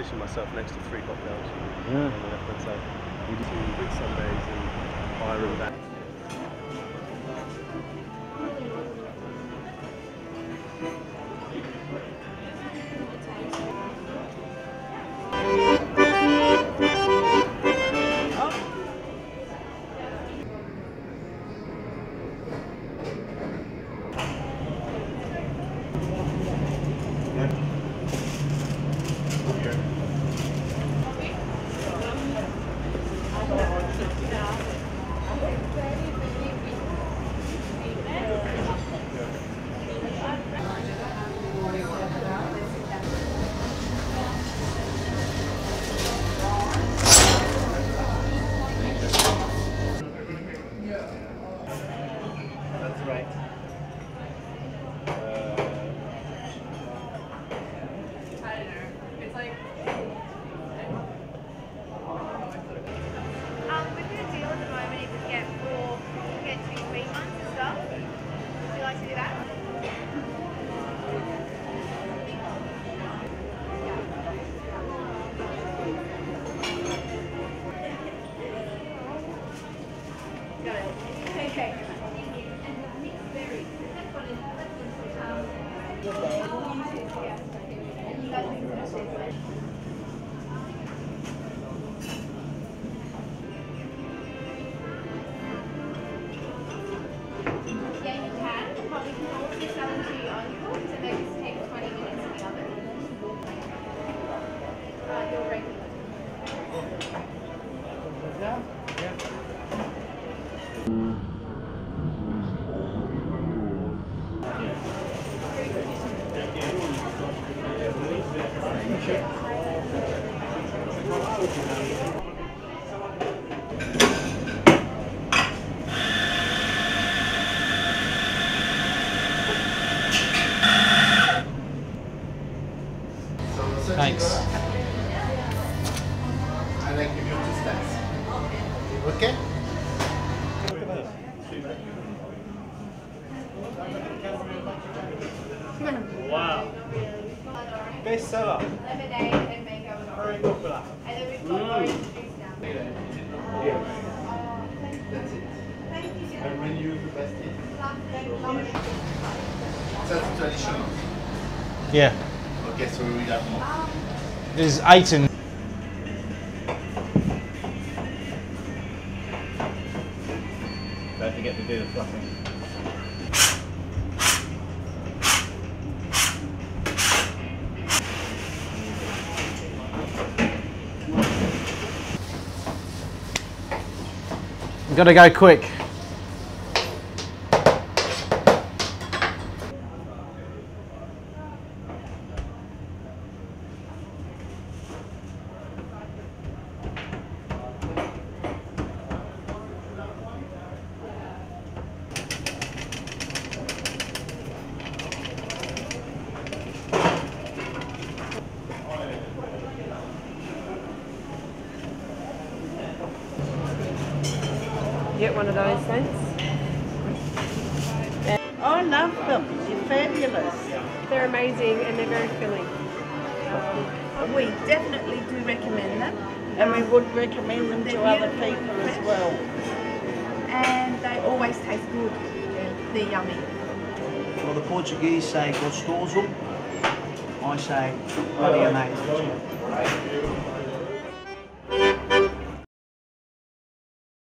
position myself next to 3 cocktails. Yeah. So we do 2 big Sundays and fire and back. Thanks. I like give you 2 stacks. Okay? Wow. Best seller. Lemonade and mango. Very popular. And then we've got orange juice now. That's it. And when you do pasty, that's traditional. Yeah. Okay, so we have more. There's 8 in. Don't forget to do the fluffing. Gotta go quick. Get one of those, thanks. I love them. They're fabulous. They're amazing and they're very filling. We definitely do recommend them. And we would recommend them to other people as well. And they always taste good. They're yummy. Well, the Portuguese say God stores them. I say bloody amazing.